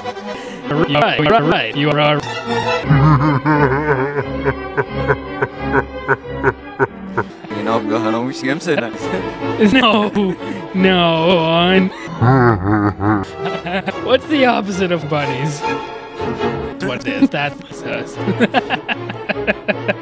Right. You are. No, on. What's the opposite of buddies? What it is? That's us.